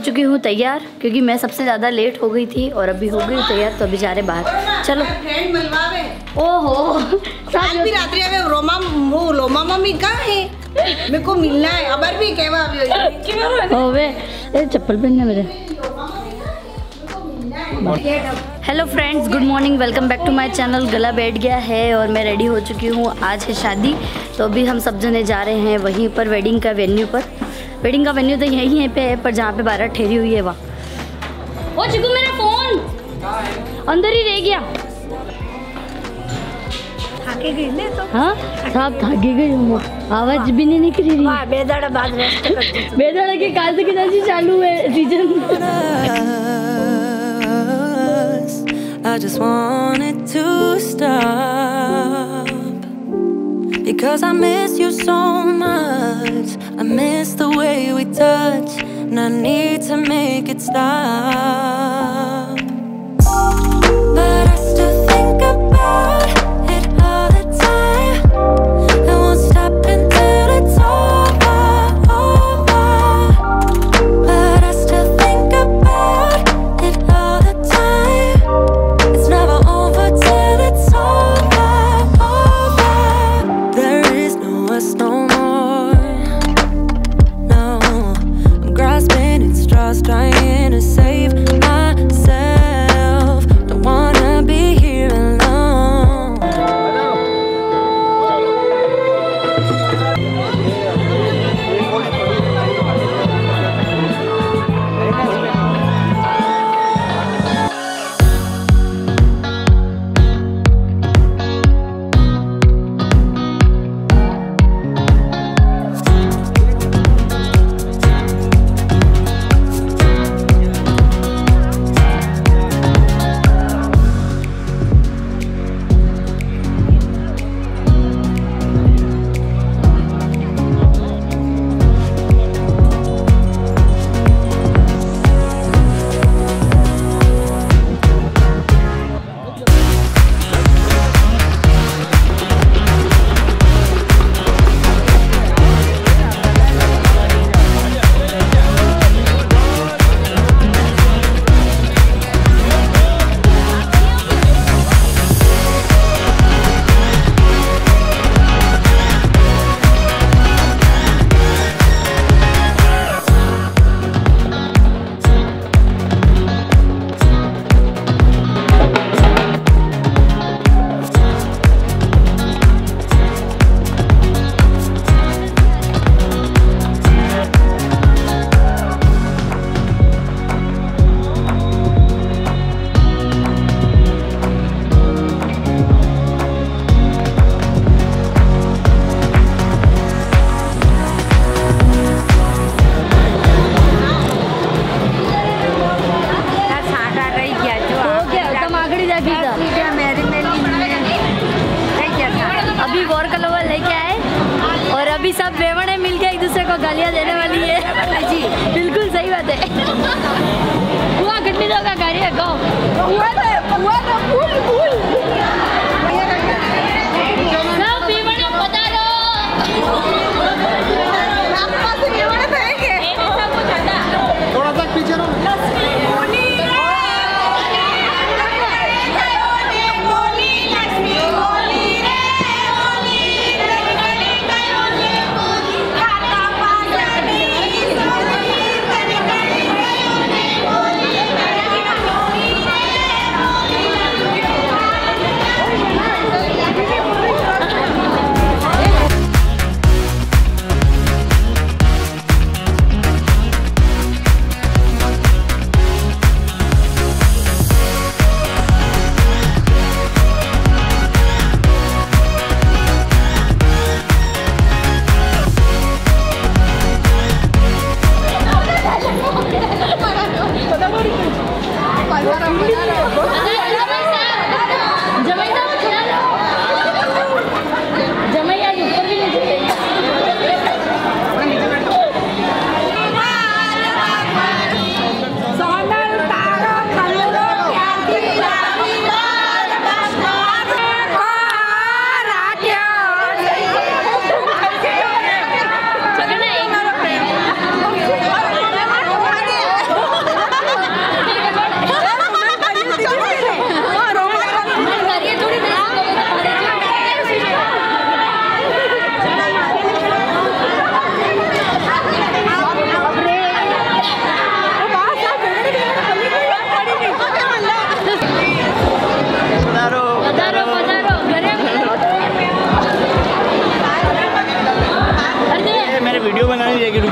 चुकी हूँ तैयार, क्योंकि मैं सबसे ज़्यादा लेट हो गई थी और अभी हो गई तैयार, तो अभी जा रहे बाहर। चलो। ओहो भी रात्रि में रोमा मम्मी कहाँ है? मेरे को मिलना है। अबर भी कहवा चप्पल पहनना मेरे। Hello friends, good morning, welcome back to my channel. गला बैठ गया है और मैं रेडी हो चुकी हूँ। आज है शादी, तो अभी हम सब जने जा रहे हैं वहीं पर वेडिंग का वेन्यू पर। वेडिंग का वेन्यू तो यहीं पे है, पर जहाँ पे बारात ठहरी हुई है वहाँ। ओ चिकू, मेरा फोन अंदर ही रह गया। थाके गई ने तो। हाँ, सब थाके गई हूँ, आवाज भी नहीं निकल रही। बेदाड़ा बाद रेस्ट करती। बेदाड़ा के काल से कितना चालू है season. I just wanted to stop because I miss you so much. I miss the way we touch, and I need to make it stop. But I still think about it all the time. I won't stop until it's over. But I still think about it all the time. It's never over till it's over. There is no us no more. No, I'm grasping at straws, trying to save myself. Don't wanna be here alone. अभी वॉर का lower लेके आए और अभी सब बेवड़े मिलके एक दूसरे को गालियां देने वाली है। जी बिल्कुल सही बात है। हुआ गड्डी दो का गाड़ी है, गाओ सब बेवड़े बता दो। थोड़ा सा पीछे रहो।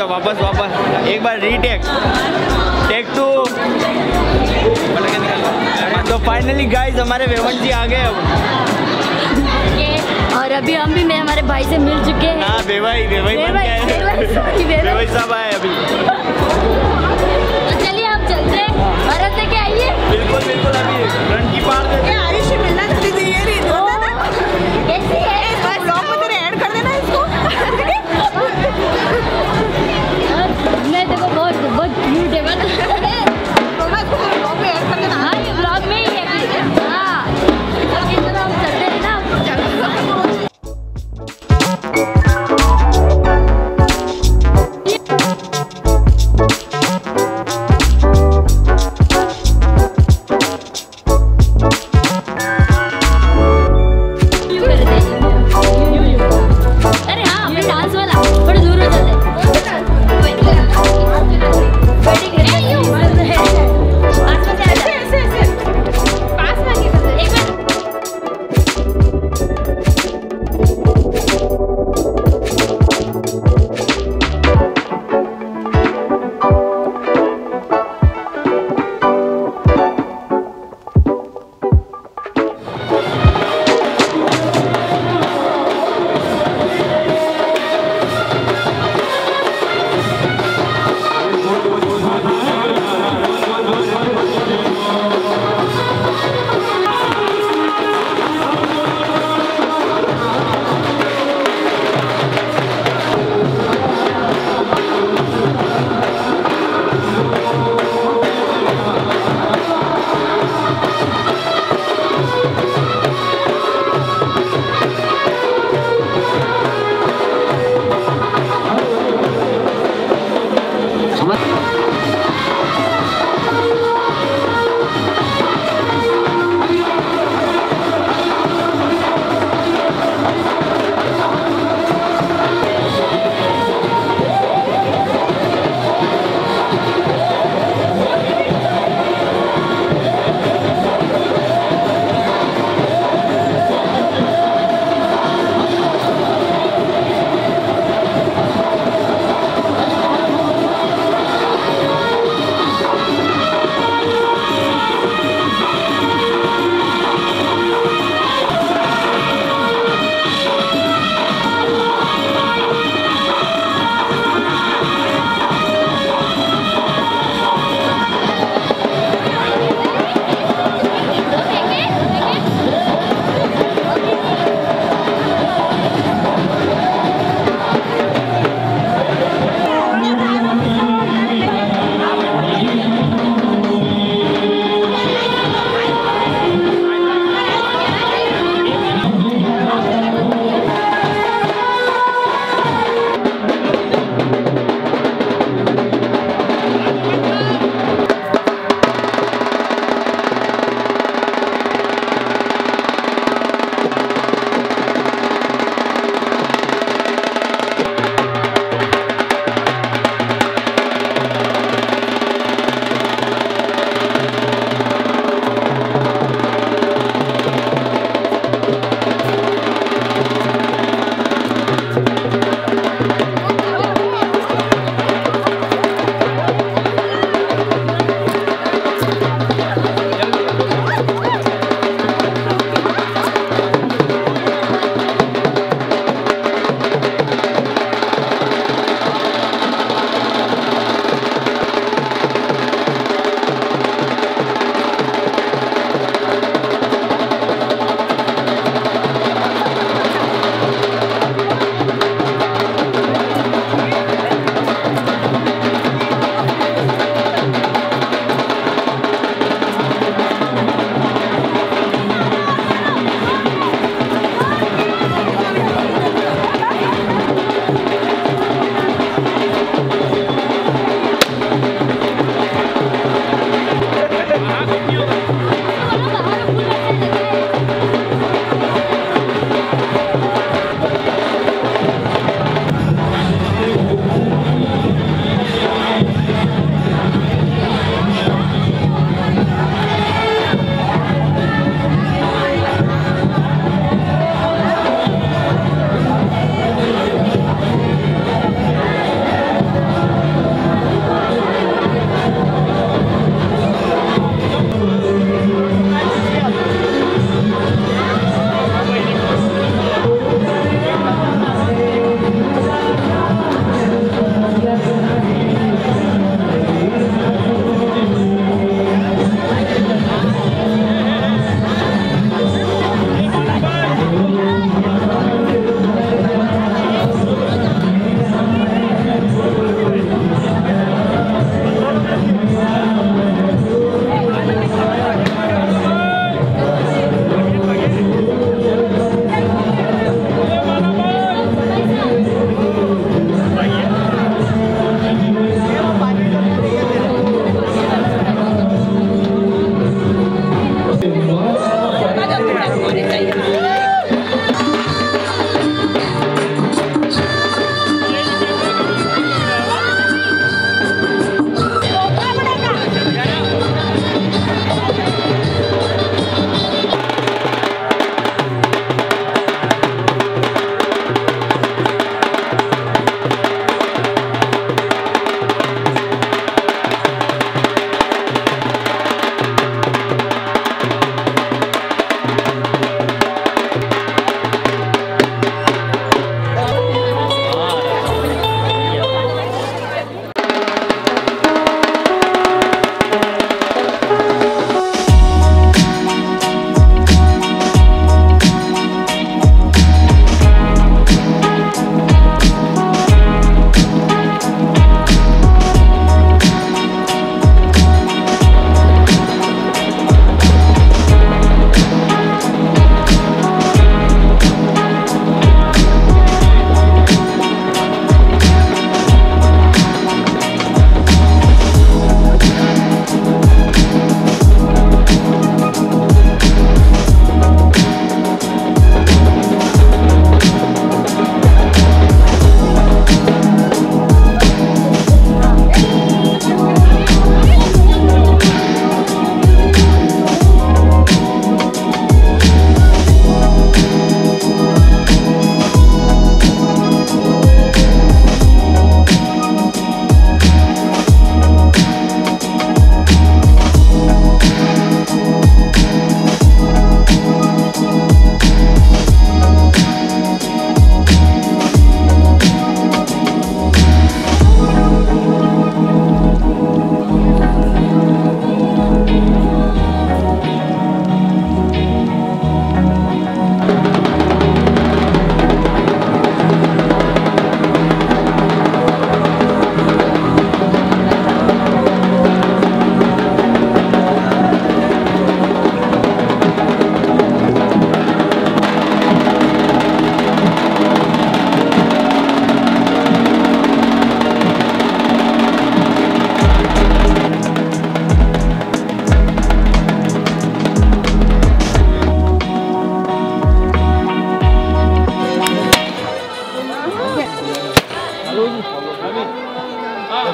जाओ वापस एक बार रीटेक, टेक 2। तो फाइनली गाइस हमारे वेवन जी आ गए अब। और अभी हम भी हमारे भाई से मिल चुके हैं। हाँ बेवाई साहब आए अभी। तो चलिए आप चलते हैं, भारत लेके आइए। बिल्कुल बिल्कुल, अभी रन की पार देते हैं। आयुष मिलना जल्दी चाहिए नहीं तो कैसी है ब्लॉग में तेरे ऐड कर देना इसको। मैं देखो बहुत क्यूट है। रोमा इसको ब्लॉग में ऐड कर देना। हाँ ये ब्लॉग में ही है। हाँ अब इस तरह हम चलते हैं ना।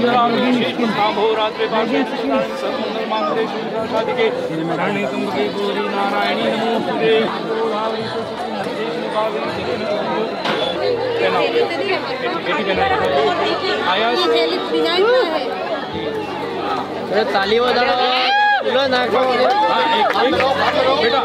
ताली बजाओ ना बेटा।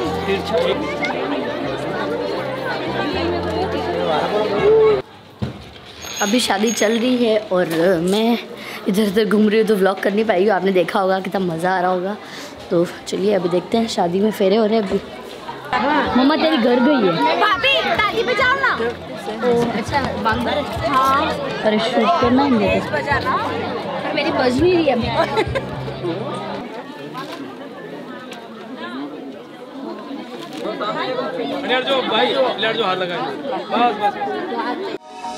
अभी शादी चल रही है और मैं इधर उधर घूम रही हूँ तो व्लॉग कर नहीं पाई हूँ। आपने देखा होगा कितना मज़ा आ रहा होगा। तो चलिए अभी देखते हैं, शादी में फेरे हो रहे हैं अभी। मम्मा तेरी घर गई है भाभी, ताली बजाओ ना। अच्छा बांगर। हाँ अरे शूट करना है मुझे तो। मेरी बज नहीं रही है अभी। जो भाई जो हाथ लगा बस बस।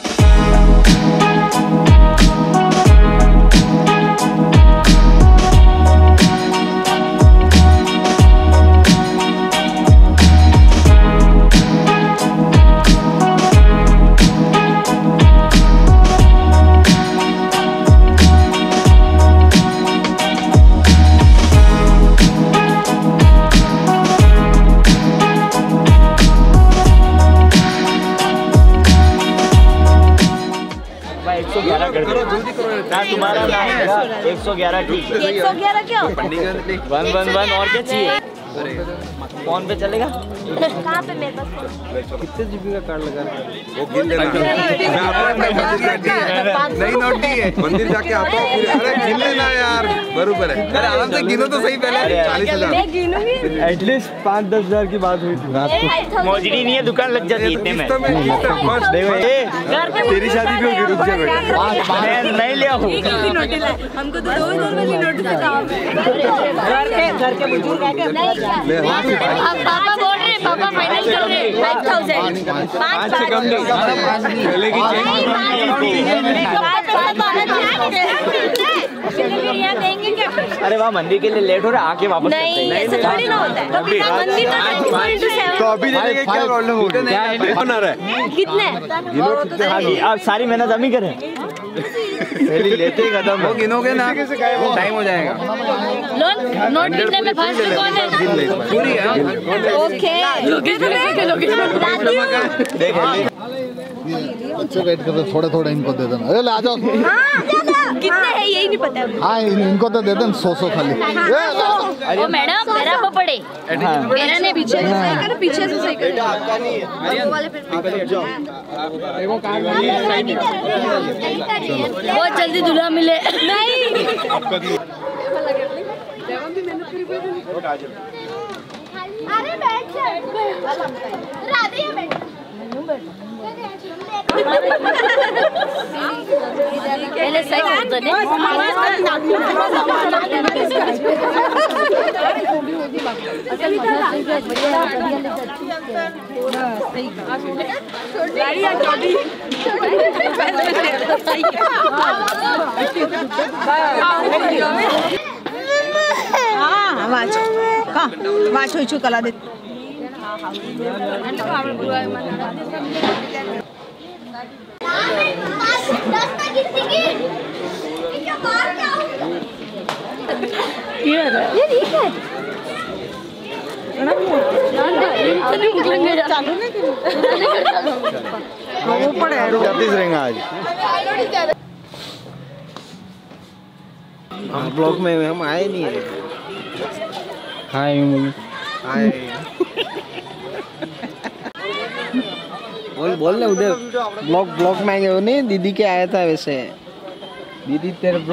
तुम्हारा 111 ठीक है। 111 क्यों? 111 और क्या चाहिए? फोन पे चलेगा? कहाँ पे मेरे पास? कितने जीबी का कार्ड लगा? वो गिन लेना। नहीं नोट नहीं है। मंदिर जाके आता हूँ फिर। अरे गिन लेना यार, बरूबर है। अरे आराम से गिनो तो सही पहले। 40,000। मैं गिनूंगी। एटलीस्ट 5-10 हज़ार की बात हुई थी रात को। मौजरी नहीं है, दुकान लग जाती इतने में। तेरी शादी भी होगी, रुक जा बेटा। मैं नहीं लिया हूँ। हमको तो 2 वाली नोट था। घर के बुजुर्ग है पापा बोल रहे, पापा फाइनल कर रहे 5,000। 5 से कम देंगे क्या? अरे वहाँ मंदिर के लिए लेट हो रहा है, आके वापस नहीं, ऐसा थोड़ी ना होता है। मंदिर तो अभी दे देंगे, क्या प्रॉब्लम हो गया? कितने? आप सारी मेहनत हम ही करें। पहले लेते ही खत्म हो, गिनोगे ना वो टाइम हो जाएगा। लोन नोट गिनने में फर्स्ट कौन है? पूरी है। ओके। अच्छे वेट कर रहे, थोड़े थोड़े इनको दे देना। अरे आ जाओ। कितने है यही नहीं पता। हाँ इनको तो दे देना 100 खाली। ओ मैडम मेरा को पड़े, मेरा नहीं पीछे पीछे से सही कर। बहुत जल्दी दूल्हा मिले। नहीं अरे बैठ जा। राधे बैठ। पहले सही करते ने। वाच होई कला दे। हम ब्लॉक में हम आए नहीं है। हाय बोल ले उधर ब्लॉक में आएंगे। वो नहीं दीदी के आया था वैसे। दीदी तेरे ब्लॉक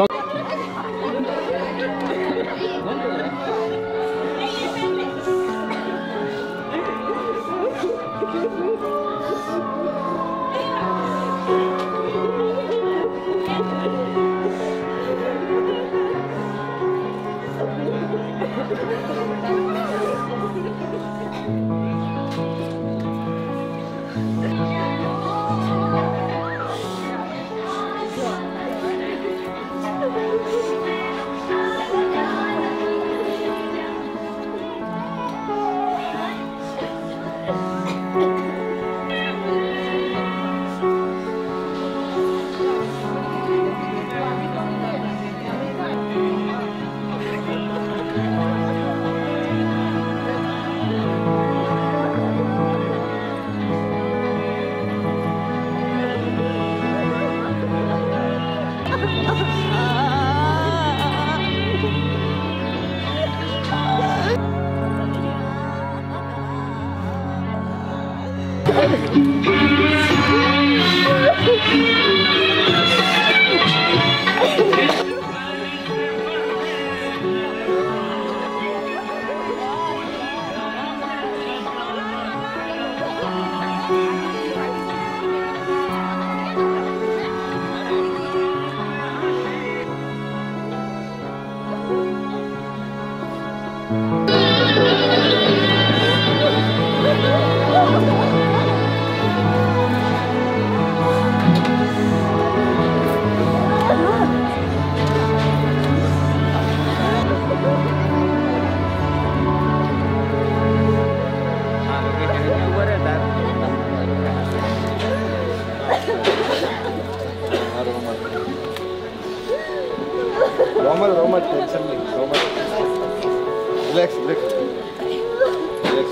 रोमल टेंशन नहीं, रोमल रिलैक्स रिलैक्स रिलैक्स।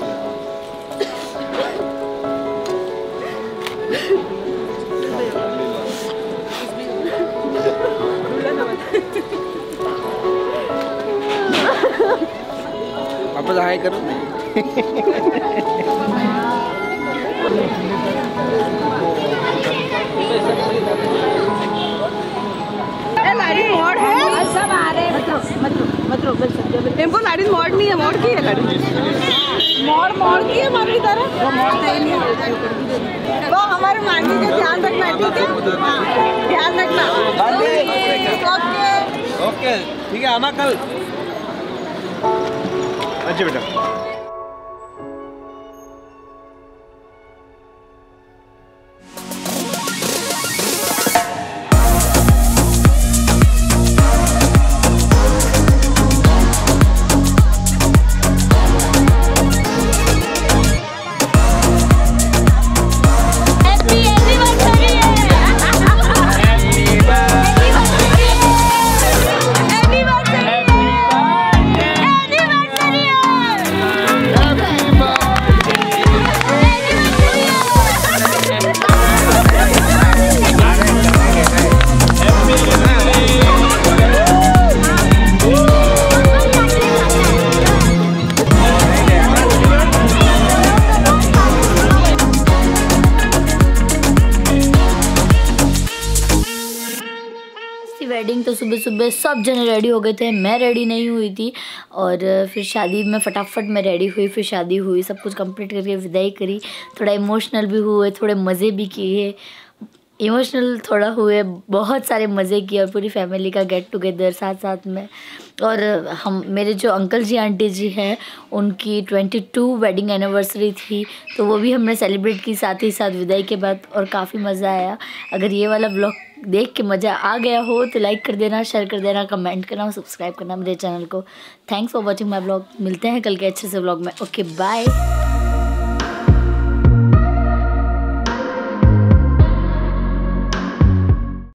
वापस हाय करो। लाड़ी मोड़ है, सब आ रहे हैं। टेम्पो लाड़ी मोड़ नहीं है, मोड़ की है गाड़ी। मोड़ की है हमारी तरह। वो मोड़ता ही नहीं है। वो हमारे मांगी का ध्यान रखना, ठीक है? ध्यान रखना। ओके ठीक है, आना कल। अच्छा बेटा। वेडिंग तो सुबह सुबह सब जने रेडी हो गए थे, मैं रेडी नहीं हुई थी। और फिर शादी में फटाफट मैं रेडी हुई, फिर शादी हुई, सब कुछ कंप्लीट करके विदाई करी। थोड़ा इमोशनल भी हुए, थोड़े मज़े भी किए, इमोशनल थोड़ा हुए, बहुत सारे मज़े किए और पूरी फैमिली का गेट टुगेदर साथ साथ में। और हम मेरे जो अंकल जी आंटी जी हैं उनकी 22 वेडिंग एनिवर्सरी थी, तो वो भी हमने सेलिब्रेट की साथ ही साथ विदाई के बाद, और काफ़ी मज़ा आया। अगर ये वाला ब्लॉग देख के मज़ा आ गया हो तो लाइक कर देना, शेयर कर देना, कमेंट करना और सब्सक्राइब करना मेरे चैनल को। Thanks for watching my blog. मिलते हैं कल के अच्छे से ब्लॉग में। Okay bye.